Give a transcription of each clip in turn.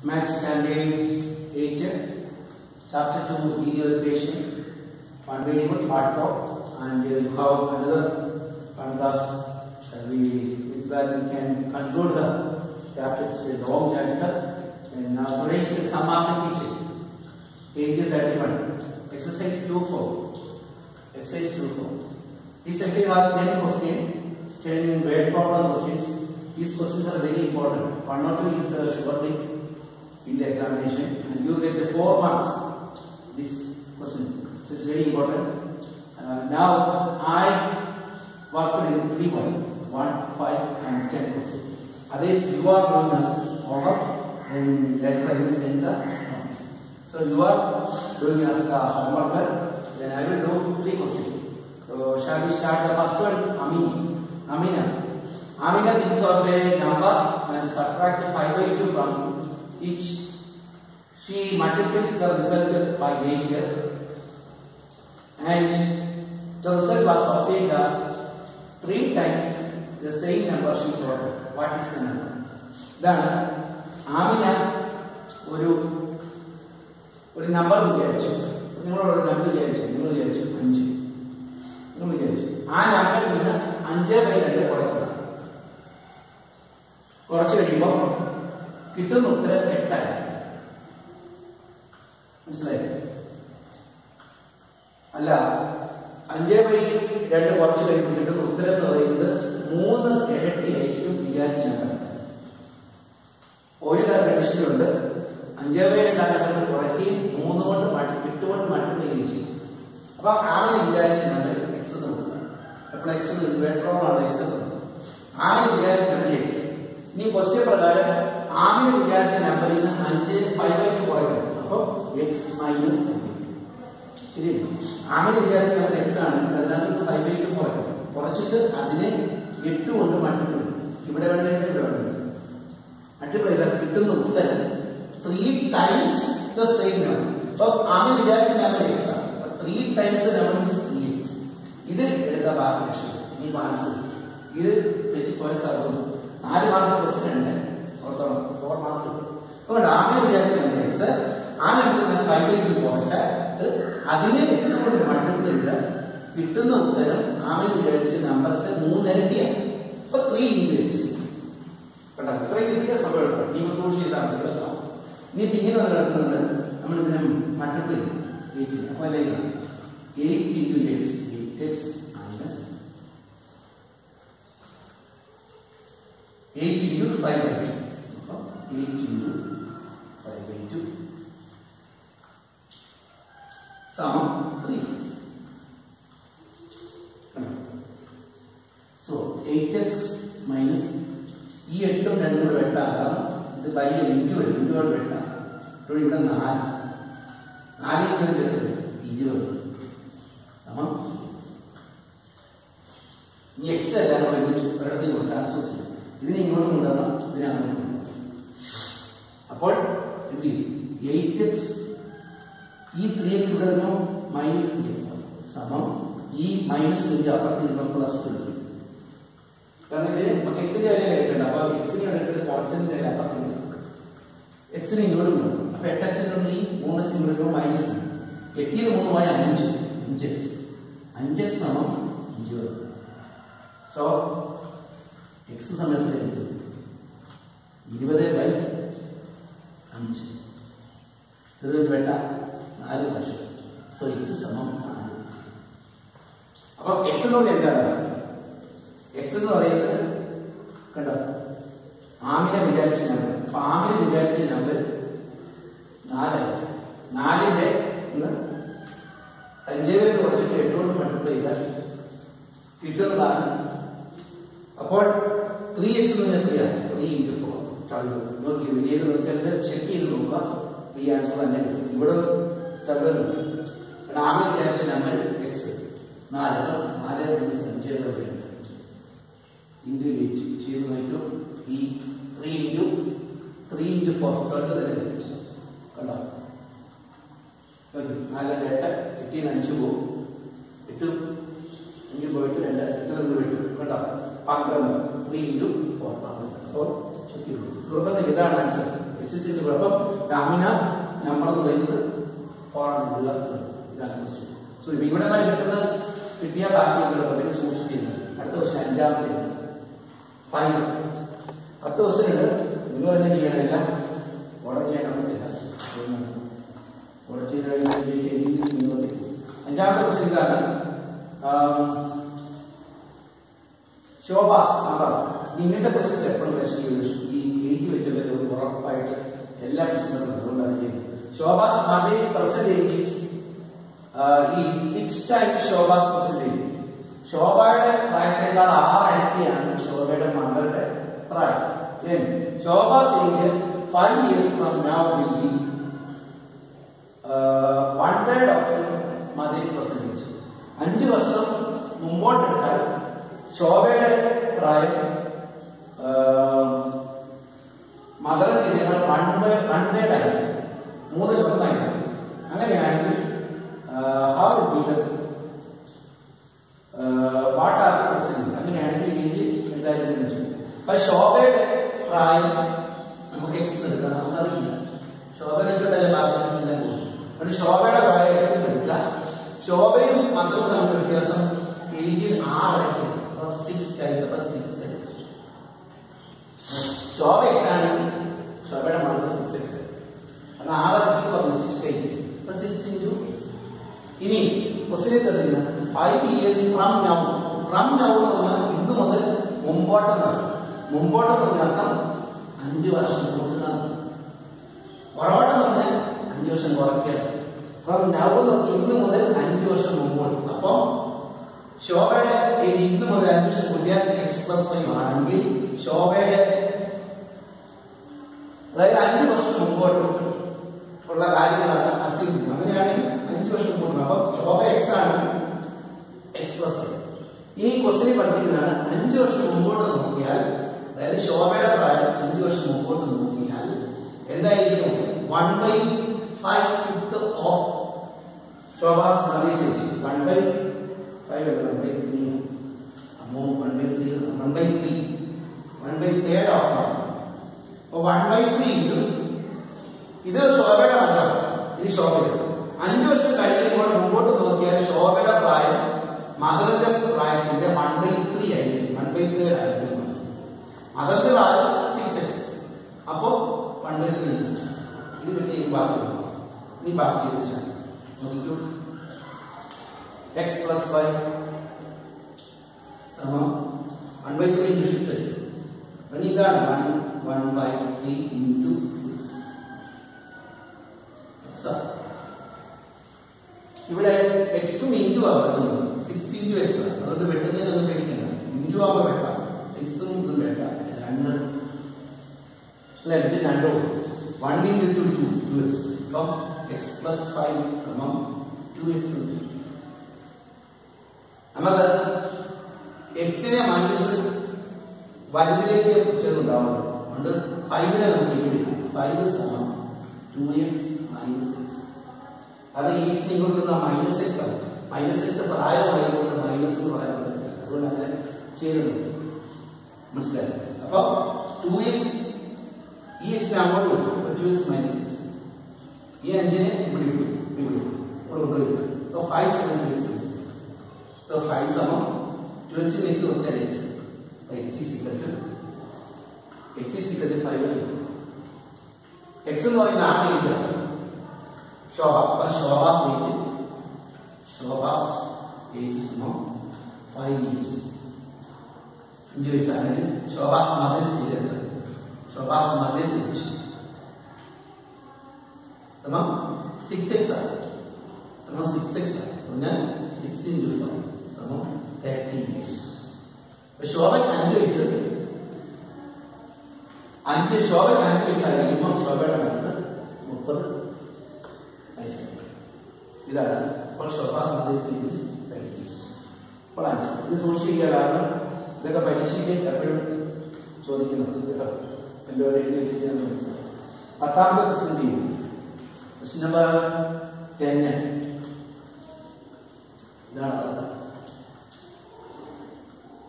Maths Standard 8, Chapter 2, Linear Equation, one variable part 4, and you have another class where we can conclude the chapter. It's a long chapter, and now today is the sum application, page 31, exercise 2.4. Exercise 2.4. This exercise has 10 questions, 10 word problem questions. These questions are very important. One or two is surely in the examination, and you get the 4 marks. This question, so it's very important. Now I worked in 3 points, 1, 5, and 10 questions. Otherwise, you are doing as homework, and later I will send the notes. So you are doing as the homework. Then I will do 3 questions. So shall we start the first one? Amina. Amina thinks of a number and subtract 5 by 2 from each. She multiplies the result by 8, and the result was obtained as 3 times the same number she got. What is the number? Then Amina ഒരു number വിചാരിച്ചു. നിങ്ങളോട് ഒരു number വിചാരിച്ചു, നിങ്ങൾ വിചാരിച്ചു 5. നിങ്ങൾ വിചാരിച്ചു ആ നമ്പറിൽ നിന്ന് 5/2 കുറയ്ക്കണം. കുറച്ച് കഴിയുമ്പോൾ കിട്ടുന്ന ഉത്തരം 8 ആയി. മനസ്സിലായി? അല്ല, 5/2 കുറച്ച് കഴിയുമ്പോൾ കിട്ടുന്ന ഉത്തരം എന്ന് പറയുന്നത് 3 ഇരട്ടിയായിരിക്കും വിചാരിച്ച നമ്പർ. ഒരു കണ്ടീഷനുണ്ട്, 5/2 നമ്പറിന് കുറയ്ക്കുകയും 3 കൊണ്ട് 8 കൊണ്ട് മൾട്ടിപ്ലൈ ചെയ്യുകയും ചെയ്യും. അപ്പൊ ആമിന് വിചാരിച്ച നമ്പർ എക്സ് നോക്കുക. അപ്പോൾ എക്സ് വേട്ടോളാണ് എക്സ്. ആമിന് വിചാരിച്ച നമ്പർ എക്സ്. ഇനി ക്വസ്റ്റ്യൻ പ്രകാരം ആമിന് വിചാരിച്ച നമ്പറിൽ നിന്ന് 5/2 കുറയ്ക്കണം. അപ്പോൾ എക്സ് മൈനസ് 5. ശരി, ആമിന് വിചാരിച്ച നമ്പർ എക്സ് ആണെങ്കിൽ അതിനകത്ത് 5/2 കുറയ്ക്കണം. കുറച്ചിട്ട് അതിനെ 8 കൊണ്ട് മൾട്ടിപ്ലൈ. ഇവിടെ വേണമെങ്കിൽ ഇവിടെ വേണമെങ്കിൽ മൾട്ടിപ്ലൈ ചെയ്താൽ കിട്ടുന്ന ഉത്തരം 3 times the same number. So ആമിന് വിചാരിച്ച നമ്പർ എക്സ് ആണ്. 3 times the number is 3x. ഇത് എടുത്ത ബാക്കി ലക്ഷ്യം ഈ ആൻസർ. ഇത് തെറ്റിപ്പോയ സാധനം 4 മാർക്ക് ക്വസ്റ്റ്യൻ ഉണ്ട്. 4 മാർക്ക്. അതുകൊണ്ട് ആമിന് വിചാരിച്ച നമ്പർ എക്സ്, ആ നമ്പറിൽ 5/2 കുറച്ചാൽ അതിനെ 8 കൊണ്ട് മൾട്ടിപ്ലൈ ചെയ്താൽ കിട്ടുന്ന ഉത്തരം ആമിന് വിചാരിച്ച നമ്പറിന്റെ 3 ഇരട്ടിയാണ്. അപ്പൊ 3 into x. കേട്ടോ, ഇത്രയും കിട്ടിയ സമയം എടുക്കണം. ഈ സോൾവ് ചെയ്താൽ മതി. ഇനി ഇങ്ങനെ നടക്കുന്നുണ്ട്, നമ്മൾ ഇതിനെ മൾട്ടിപ്ലൈ ചെയ്യും. അപ്പൊ 8 into x, 8x minus 8 into 5/2. 8 into 5/2 സമം 3x. So 8x minus ഈ 8ഉം 2ഉം കൂടെ വെട്ടാക്കാം. ഇത് ബൈ ഇൻറ്റു വരും, ഇൻറ്റു വെട്ടാം. അപ്പോൾ ഇവിടെ 4 20 സമം. ഇനി എക്സ് എല്ലാം ഒരുമിച്ച് ഒരിടത്തേക്ക് ട്രാൻസ്ഫർ ചെയ്യും. ഇതിനെ ഇങ്ങോട്ട് കൊണ്ടുവരണം, ഇതിനെ അങ്ങോട്ട് കൊണ്ടുവരണം. അപ്പോൾ എന്ത് ചെയ്യും? 8x ഈ 3x ഇവിടെ വരുമ്പോൾ മൈനസ് 3x സമം ഈ മൈനസ് 3 അപ്പുറത്ത് ഇരുമ്പോൾ +2. കാരണം ഇതിന് എക്സിന്റെ കാര്യം കഴിക്കണ്ട. അപ്പൊ എക്സിനെ എടുത്തത് കോൺസ്റ്റന്റ് കാര്യം അപ്പുറത്ത് എക്സിന് ഇങ്ങോട്ട് കൊണ്ടുവരണം. അപ്പൊ 8x ഈ 3x ഇങ്ങോട്ട് മൈനസ് 8 ൽ 3 പോയ 5x. 5x സമം 20. സോ എക്സ് സമയത്ത് 20/5. ഇത് വേണ്ട 4 വർഷം. സോ എക്സ് സമം 4. അപ്പൊ എക്സിനോട് എന്താണ്? എക്സ് എന്ന് പറയുന്നത് കണ്ടോ, ആമിനെ വിചാരിച്ച നമ്പർ. അപ്പൊ ആമിനെ വിചാരിച്ച നമ്പർ 4. 4ന്റെ 5/2 കുറച്ചിട്ട് 8 കൊണ്ട് മൾട്ടിപ്ലൈ ചെയ്താൽ കിട്ടുന്നതാണ്. അപ്പോൾ 3x എന്ന് എത്രയാണ്? 3 into 4. നോക്കി ചെയ്ത് നോക്കരുത്, ചെക്ക് ചെയ്ത് നോക്കുക. ഈ ആൻസർ തന്നെ കിട്ടും. ഇവിടെ തള്ളുന്നുണ്ട്. ആമിനെ വിചാരിച്ച നമ്പർ എക്സ് 4. 4 - 5/2 into 8 ചെയ്ത് നോക്കൂ. ഈ 3 into 4 തന്നെ കണ്ടോ? 4/8 8 5 പോകും. 8 5 പോയിട്ട് 2 8 നിന്ന് വിട്ടു. കേട്ടോ, 12. 3 into 4. അപ്പോൾ ചെക്ക് ചെയ്തു. ഇതാണ് ആൻസർ. എക്സിന്റെ അപ്പം രാമിന നമ്പർ എന്ന് പറയുന്നത് 411. ഇതാണ് ക്വസ്റ്റ്യൻ. സോ ഇവിടെ കിട്ടുന്നത് കിട്ടിയ ബാക്കിയുള്ള പിന്നെ സൂക്ഷിക്കുന്നത്. അടുത്ത ക്വസ്റ്റ്യൻ അഞ്ചാമത്തെ 5. 10 ക്വസ്റ്റ്യൻ ഉണ്ട്. നിങ്ങൾ തന്നെ ചെയ്യണമില്ല, ഓർഡർ ചെയ്യാൻ പറ്റില്ല. ഓർഡർ ചെയ്ത് കഴിഞ്ഞാൽ അഞ്ചാമത്തെ ക്വസ്റ്റ്യൻ ഇതാണ്. ശോഭാസ് ഇങ്ങനത്തെ ക്വസ്റ്റ്യൻസ് എപ്പോഴും ഈ ഏജ് വെച്ചുള്ള ഒരു ഉറപ്പായിട്ട് എല്ലാ ക്വസ്റ്റ്യനും അതുകൊണ്ടാണ് ചെയ്യുന്നത്. Shobha's mother's percentage is 6 times Shobha's percentage. ശോഭയുടെ പ്രായത്തേക്കാൾ 6 ഇരട്ടിയാണ് ശോഭയുടെ മകളുടെ പ്രായം. Shobha's age 5 years from now will be 1/3 of the mother's percentage. 5 വർഷം മുമ്പോട്ടെടുത്താൽ ശോഭയുടെ പ്രായം മദറിന്റെ 1/3 ആയിരിക്കും, 3/1 ആയിരിക്കും. അങ്ങനെയാണെങ്കിൽ അങ്ങനെയാണെങ്കിൽ ഏജ് എന്തായാലും അപ്പൊ ശോഭയുടെ പ്രായം നമുക്ക് എക്സ് എടുക്കണം, നമുക്കറിയില്ല. ശോഭ വെച്ചിട്ടല്ലേ ബാക്കിയെല്ലാം പോകും. അതുകൊണ്ട് ശോഭയുടെ പ്രായം എക്സ് എടുക്കുക. ശോഭയും മക്കളും തമ്മിൽ വ്യത്യാസം ഏജിൽ 6 ഇരട്ടി. 6 times അപ്പൊ 6x. ശോഭ എക്സ് ആണെങ്കിൽ ശോഭയുടെ മകൾ 6x. കാരണം 6 ഇരട്ടി പറഞ്ഞു 6 times. അപ്പൊ 6 into x. ഇനി ക്വസ്റ്റ്യൻ തരുന്ന 5 years from now. From now എന്ന് പറഞ്ഞാൽ ഇന്ന് മുതൽ മുമ്പോട്ടെന്നാണ്. മുമ്പോട്ടെന്ന് പറഞ്ഞാൽ അർത്ഥം 5 വർഷം മുമ്പോട്ടെന്നാണ്. പുറകോട്ടെന്ന് പറഞ്ഞാൽ 5 വർഷം കുറയ്ക്കുകയാണ്. ഫ്രം നൗ എന്ന് പറഞ്ഞാൽ ഇന്ന് മുതൽ 5 വർഷം മുമ്പോട്ട്. അപ്പൊ ശോഭയുടെ ഇന്ന് മുതൽ 5 വർഷം കൂട്ടിയാൽ x+5 ആണെങ്കിൽ ശോഭയുടെ അതായത് 5 വർഷം മുമ്പോട്ട് ഉള്ള കാര്യങ്ങളാണ് അസ്യൂം. അങ്ങനെയാണെങ്കിൽ 5 വർഷം കൂടുന്നു. അപ്പൊ ശോഭ എക്സ് ആണ്, x+5. ഈ ക്വസ്റ്റ്യൻ പഠിക്കുന്നതാണ് 5 വർഷം മുമ്പോട്ട് നോക്കിയാൽ, അതായത് ശോഭയുടെ പ്രായം 5 വർഷം മുമ്പോട്ട് നോക്കിയാൽ എന്തായിരിക്കും? 1/5 of Shobha's mother's age. 1/5 1/3 1/3 of. അപ്പൊ 1/3 ഇൻറ്റു ഇത് ശോഭയുടെ മകളാണ്, ഇത് ശോഭയുടെ. 5 വർഷം കഴിയുമ്പോൾ മുമ്പോട്ട് നോക്കിയാൽ ശോഭയുടെ പ്രായം മകളുടെ പ്രായത്തിന്റെ 1/3 ആയിരിക്കും. 1/3 ആയിരിക്കും. മകളുടെ പ്രായം 6x. അപ്പോ 1/3 ഇത് കിട്ടി. ബാക്കി ഇനി ബാക്കി നോക്കിക്കൂ. x+5 സമം 1/3 into 6x. ഇനി ഇതാണ് 1/3 into 6. ഇവിടെ എക്സും ഇൻറ്റു ആവുന്നത് 6 into x ആണ്. അതുകൊണ്ട് വെട്ടുന്നതിനൊന്നും പേടിക്കണ്ട. ഇൻറ്റു ആവുമ്പോൾ വെട്ടാം. 6ഉം ഇതും വെട്ടാം. 2 1 into 2 2x. അപ്പം x+5 സമം 2x. നമുക്ക് എക്സിനെ മൈനസ് വലുതിലേക്ക് ചെറുതാവും. അതുകൊണ്ട് 5നെ നമുക്ക് പിടിക്കും. 5 സമം 2x - x. അത് ഈ ഇങ്ങോട്ട് -x ആണ്. -x പ്രായമായതുകൊണ്ട് മൈനസ് എന്ന് പറയാൻ പറ്റില്ല. അതുകൊണ്ട് അങ്ങനെ ചേരുന്നു. മനസ്സിലായി? അപ്പൊ 2x ഈ എക്സിനെ അങ്ങോട്ട് വിട്ടു. 2x - x. ഈ 5നെ ഇവിടെ വിട്ടു. So 5 7 2x. So 5 സമം 2x x കൊടുത്താൽ x. x is equal to 5. x എന്ന് പറയുന്നത് ആ ഏജാണ്. ശോഭ. അപ്പൊ ശോഭാസ് ഏജ് സമം 5 years. 5 വയസ്സാണെങ്കിൽ ശോഭാസ് മദേഴ്സ് ഏജ് സമം 6x ആണ്. സമം 6x ആണ്. ഞാൻ 6 into 5 സമം 30 years. ശോഭയ്ക്ക് 5 വയസ്സ്. 5 ശോഭയ്ക്ക് 5 വയസ്സായിരിക്കുമ്പോൾ ശോഭയുടെ മകൾക്ക് 30 വയസ്സായി. ഇതാണ് അപ്പോൾ ശോഭാസ് മദേഴ്സ് ഏജ് 30 years. അപ്പോൾ ആൻസർ ഇത് സൂക്ഷിക്കുക. കാരണം ഇതൊക്കെ പരീക്ഷയ്ക്ക് എപ്പോഴും ചോദിക്കുന്നത് കേട്ടോ. എല്ലാവരും എഴുതി വെച്ചിട്ട് മനസ്സിലാവും. 10ാമത്തെ ക്വസ്റ്റ്യൻ ചെയ്യും. Question number 10. ഇതാണ്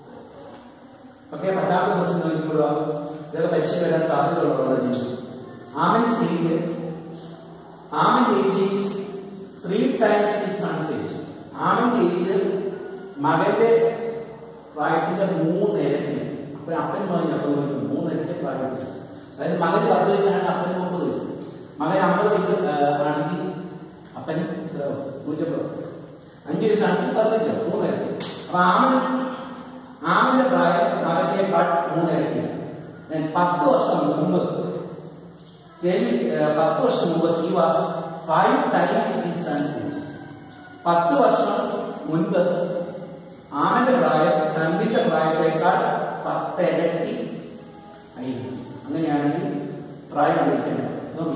ഓക്കെ. 10ാമത്തെ ക്വസ്റ്റ്യൻ നോക്കിക്കൊള്ളുക. ഇതൊക്കെ പരീക്ഷ വരാൻ സാധ്യതയുള്ളതാണ്. Aman's age is 3 times his son's age. Aman's age മകന്റെ പ്രായത്തിന്റെ 3 ഇരട്ടി. അപ്പൊ അപ്പൻ മകൻ 3 ഇരട്ടി പ്രായം വ്യത്യാസം. അതായത് മകന് 10 വയസ്സാണ്, അപ്പന് 30 വയസ്സ്. മകൻ 50 വയസ്സ് ആണെങ്കിൽ അപ്പൻ 150. 5 വയസ്സാണെങ്കിൽ 15, 3 ഇരട്ടി. അപ്പൊ ആമന്റെ പ്രായം മകനേക്കാൾ 3 ഇരട്ടിയാണ്. 10 വർഷം മുമ്പ് he was 5 times his son's age. 10 വർഷം മുൻപ് ആമന്റെ പ്രായം സന്ധിന്റെ പ്രായത്തേക്കാൾ 10 ഇരട്ടി ആയിരുന്നു. അങ്ങനെയാണെങ്കിൽ പ്രായം കഴിക്കേണ്ടത് നോക്കി.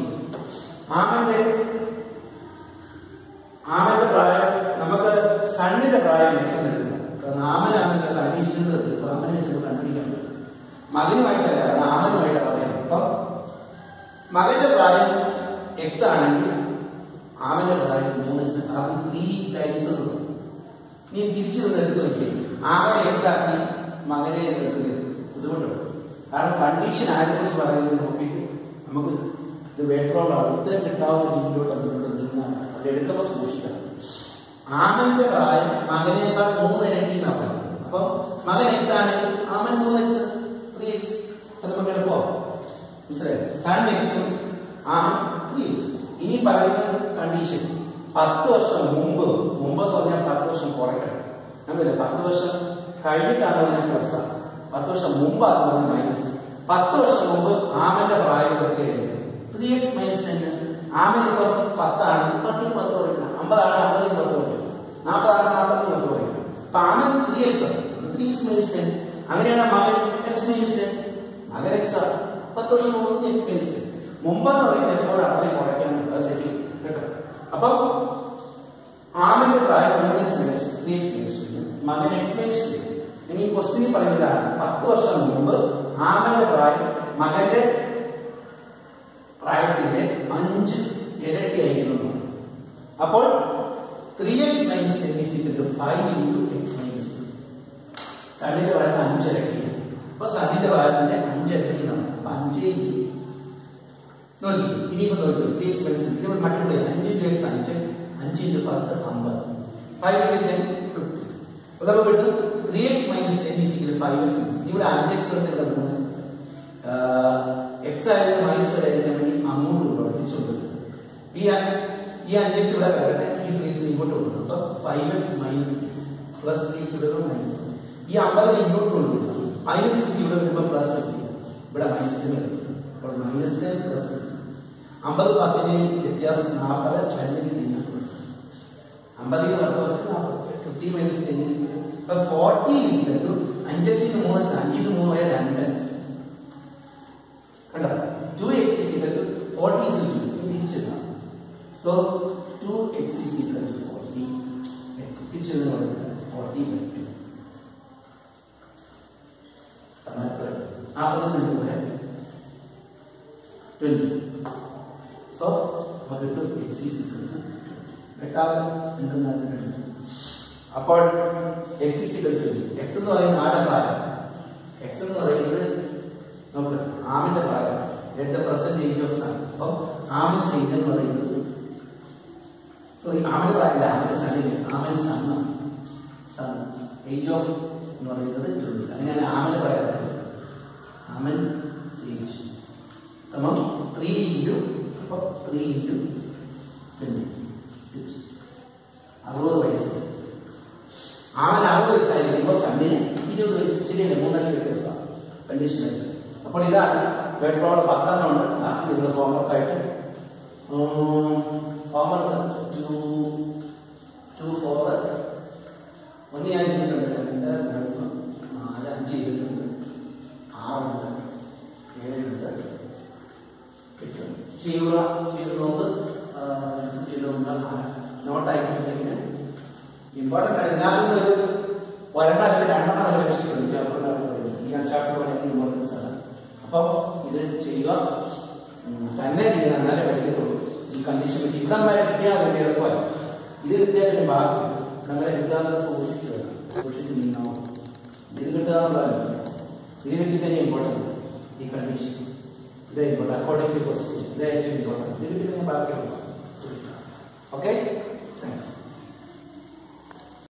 ആമന്റെ പ്രായം നമുക്ക് സണ്ണിന്റെ പ്രായം എക്സ് എടുക്കണം. കാരണം ആമനാണെങ്കിൽ കണ്ടീഷനുകൾ ആമനെ കണ്ടുപിടിക്കാൻ പറ്റും. മകനുമായിട്ടല്ല, ആമനുമായിട്ട് പറയാം. അപ്പം മകന്റെ പ്രായം എക്സ് ആണെങ്കിൽ ആമന്റെ പ്രായം 3x. അത് 3 ടൈംസ് നീ തിരിച്ചു എടുത്ത് നോക്കി. ആമനെ എക്സ് ആക്കി മകനെ എടുക്കുന്നത് ബുദ്ധിമുട്ടുണ്ട്. കാരണം കണ്ടീഷൻ ആരെ കുറിച്ച് പറയുന്നത് നോക്കിയിട്ട് നമുക്ക് ഇത് വേട്ടോളാണ് ഉത്തരം കിട്ടാവുന്ന രീതിയിലോട്ട് അത് എടുക്കുമ്പോൾ സൂക്ഷിക്കണം. ആമന്റെ പ്രായം മകനേക്കാൾ 3 ഇരട്ടി എന്നാണ് പറയുന്നത്. അപ്പൊ മകൻ എക്സ് ആണെങ്കിൽ ആമൻ 3x, 3x. അത് നമുക്ക് എളുപ്പമോ മനസ്സിലായി? സൺ എക്സും ആമൻ 3x. ഇനി പറയുന്ന കണ്ടീഷൻ 10 വർഷം മുമ്പ് എന്ന് പറഞ്ഞാൽ 10 വർഷം കുറയ്ക്കണം. നമ്മളില്ല 10 വർഷം കഴിഞ്ഞിട്ടാണ് പറഞ്ഞാൽ പ്ലസ്, 10 വർഷം മുമ്പാണ് പറഞ്ഞാൽ മൈനസ്. 10 വർഷം മുമ്പ് ആമന്റെ പ്രായം എത്രയായിരുന്നു? 3x - 10. ആമന് ഇപ്പൊ 10 ആണ്, 10 കുറയ്ക്കണം. 50 ആണ്, 50 കുറയ്ക്കണം. 40 ആണ്, 40 കുറയ്ക്കണം. അപ്പൊ ആമൻ 3x 10. അങ്ങനെയാണ് മകൻ x - 10. മകൻ x 10 വർഷം മുമ്പ് x - 10. മുമ്പെന്ന് പറയുന്നത് എപ്പോഴും അത്രയും കുറയ്ക്കാൻ തെറ്റി കേട്ടോ. അപ്പൊ ആമന്റെ പ്രായം 3x - 10, മകൻ x - 10. ഇനി ക്വസ്റ്റ്യൻ പറയുന്നതാണ് 10 വർഷം മുമ്പ് ആമന്റെ പ്രായം മകന്റെ പ്രായത്തിന്റെ 5 ഇരട്ടിയായിരുന്നു. അപ്പോൾ 3x - 10 = 5 × x - 10. സണ്ണിന്റെ പ്രായം 5 ഇരട്ടിയാണ്. അപ്പൊ സണ്ണിന്റെ പ്രായത്തിന്റെ 5 ഇരട്ടിയാണ്. 5 നോക്കി. ഇനിയിപ്പോ നോക്കി 3x - 10 ഇത് മൾട്ടിപ്ലൈ 5 × x 5x, 5 × 10 50, 5 × 10 50. അപ്പൊ കിട്ടും 3x - 10 = 5x. ഇവിടെ 5x ഉണ്ട്, x ആയാലും മൈനസ് ആയാലും വേണ്ടി അങ്ങോട്ട് പ്രവർത്തിച്ചുകൊണ്ട് ഈ 5x ഇവിടെ വരട്ടെ, ഈ 3x ഇങ്ങോട്ട് കൊണ്ടുപോകും. അപ്പൊ 5x - 3x ഇവിടെ മൈനസ്. ഈ 50 ഇങ്ങോട്ട് കൊണ്ടുപോകും. മൈനസ് ഇവിടെ വരുമ്പോ പ്ലസ് ഇവിടെ മൈനസ് കിട്ടും. അപ്പോൾ -10 പ്ലസ് 50 10 വ്യത്യാസം 40, 2 ചെയ്യാം പ്ലസ് 50 40 50 - 10 ഇപ്പൊ 40 5x - 3 5 × 3 ആയ 2x കണ്ടോ. 2x = 40 തിരിച്ചിടാം. സോ 2x = 40 തിരിച്ചിടുന്ന 40/2 സമയത്ത് 40 പോലെ 20. സോ നമുക്ക് x അപ്പോൾ x = 20. x എന്ന് പറയുന്നത് ആരുടെ പ്രായം? x എന്ന് പറയുന്നത് നമുക്ക് ആമിന്റെ പ്രായം, പ്രസന്റ് ഏജ് ഓഫ് സൺ. അപ്പൊ ആമിൻ സ്റ്റേജ് എന്ന് പറയുന്നത് സോറി ആമിന്റെ പ്രായം ആമിന്റെ സണ്ണിന് ആമൻ സൺ ഏജ് ഓഫ് എന്ന് പറയുന്നത് 20. അങ്ങനെയാണ് ആമിന്റെ പ്രായം. ആമൻ ഏജ് സമം 3 × 20 6 60 വയസ്സ്. ആമൻ 60 വയസ്സായിരിക്കുമ്പോ സണ്ണിന് 20 വയസ്സ്. ശരിയല്ലേ? 3 വ്യത്യാസം കണ്ടീഷനായിട്ട്. അപ്പോൾ ഇതാണ് വേട്ടോട് 10 ഉണ്ട്. ബാക്കി നിങ്ങൾ ഹോംവർക്കായിട്ട് ഹോംവർക്ക് 2 4 1 ഞാൻ ചെയ്തിട്ടുണ്ട്, 2 3 4 5 ചെയ്തിട്ടുണ്ട്, 6 ഉണ്ട്, 7 ഉണ്ട്. ചെയ്ത് നോക്ക്. നോട്ടായിട്ടുണ്ടെങ്കിൽ ഇമ്പോർട്ടൻ്റ് ആണ്. ഇതിനകത്ത് ഒരെണ്ണം അല്ലെങ്കിൽ 2 എണ്ണം ലക്ഷ്യപ്പെടും. ഈ ചാപ്റ്റർ വളരെ ഇമ്പോർട്ടൻസ് ആണ്. അപ്പം ഇത് ചെയ്യുക തന്നെ ചെയ്യണം, എന്നാലേ പഠിക്കത്തുള്ളൂ. ഈ കണ്ടീഷൻ വെച്ച് ഇവിടം വരെ കിട്ടിയാൽ വേണ്ടി എളുപ്പമായി. ഇത് കിട്ടിയാൽ ബാക്കി ഇടങ്ങളെ കിട്ടാതെ സൂക്ഷിച്ച് നീങ്ങാമോ. ഇത് കിട്ടുക ഇത് കിട്ടി തന്നെ ഇമ്പോർട്ടൻ്റ്. ഈ കണ്ടീഷൻ ഇത് ഇമ്പോർട്ടൻ്റ് അക്കോർഡിംഗ് ടു ക്വസ്റ്റ്യൻ. ഇതിന് പിന്നെ ബാക്കിയുള്ള ഓക്കെ